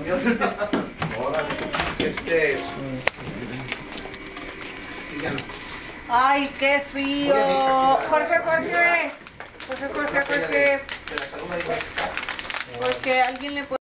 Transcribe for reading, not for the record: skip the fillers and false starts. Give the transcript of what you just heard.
camión. Órale. Síganlo. Ay, qué frío. Jorge. Te la saluda y Porque alguien le puede